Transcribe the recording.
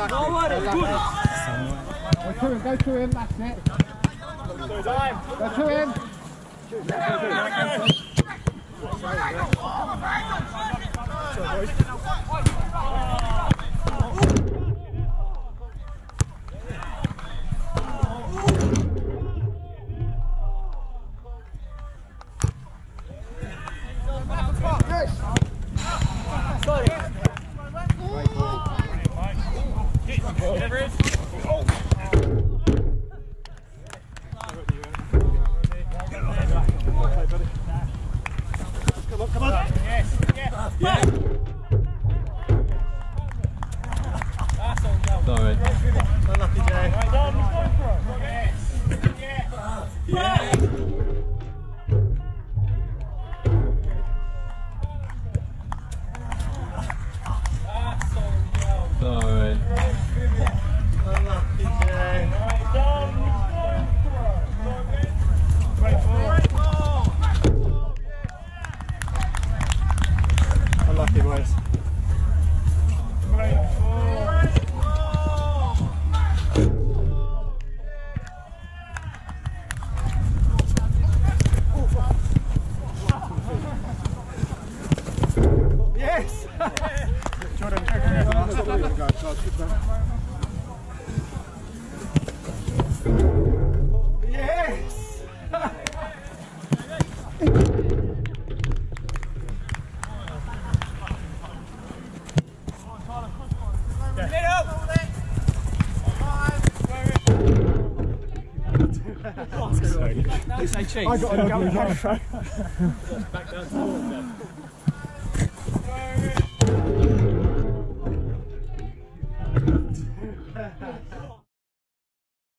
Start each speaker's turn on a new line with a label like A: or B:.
A: Go to him, that's it. Go to him.
B: Sorry.
C: Unlucky, Jay.
B: Sorry.
C: Unlucky, Jay. Unlucky, boys. Yes! Jordan, yes!
B: Don't say cheese.
C: I got a
B: back down to